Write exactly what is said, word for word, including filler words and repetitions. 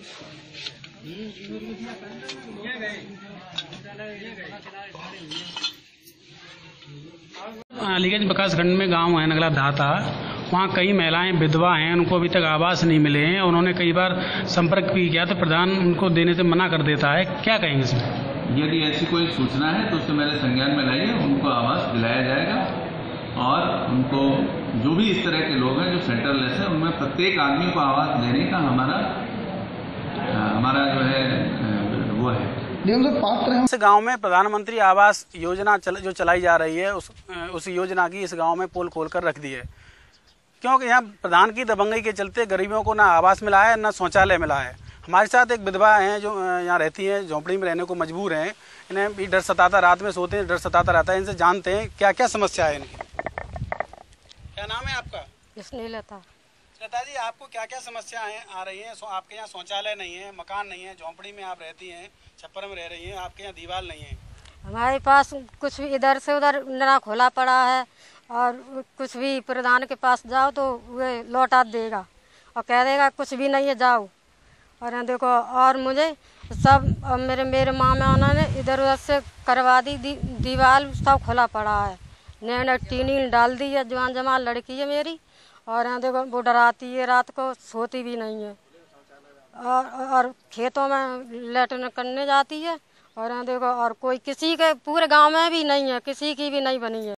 अलीगंज विकास खंड में गांव है नगला धाता, वहाँ कई महिलाएं विधवा हैं, उनको अभी तक आवास नहीं मिले हैं। उन्होंने कई बार संपर्क भी किया तो प्रधान उनको देने से मना कर देता है। क्या कहेंगे इसमें? यदि ऐसी कोई सूचना है तो उसे मेरे संज्ञान में लाइए, उनको आवास दिलाया जाएगा और उनको जो भी इस तरह के लोग हैं जो सेंटरलेस है, उनमें प्रत्येक आदमी को आवास देने का हमारा हमारा जो है वो है। इस गांव में प्रधानमंत्री आवास योजना चल, जो चलाई जा रही है, उस उस योजना की इस गांव में पोल खोल कर रख दी है, क्योंकि यहाँ प्रधान की दबंगई के चलते गरीबों को ना आवास मिला है, ना शौचालय मिला है। हमारे साथ एक विधवा हैं जो यहाँ रहती हैं, झोंपड़ी में रहने को मजबूर हैं। इन्हें भी डर सताता, रात में सोते हैं डर सताता रहता है। इनसे जानते हैं क्या क्या समस्या है इनकी। क्या नाम है आपका? स्नेहलता। लता जी, आपको क्या क्या समस्याएं आ रही हैं? आपके यहाँ शौचालय नहीं है, मकान नहीं है, झोंपड़ी में आप रहती हैं, छप्पर में रह रही हैं, आपके यहाँ दीवार नहीं है। हमारे पास कुछ भी इधर से उधर नरा खोला पड़ा है और कुछ भी प्रधान के पास जाओ तो वे लौटा देगा और कह देगा कुछ भी नहीं है जाओ। और देखो, और मुझे सब मेरे मेरे मामा ने इधर उधर से करवा दी, दी दीवार सब खुला पड़ा है। नैन टीनी डाल दी है। जवान जमाल लड़की है मेरी, और यहाँ देखो वो डराती है, रात को सोती भी नहीं है। और और खेतों में लैट्रिन करने जाती है। और यहाँ देखो, और कोई किसी के पूरे गांव में भी नहीं है, किसी की भी नहीं बनी है।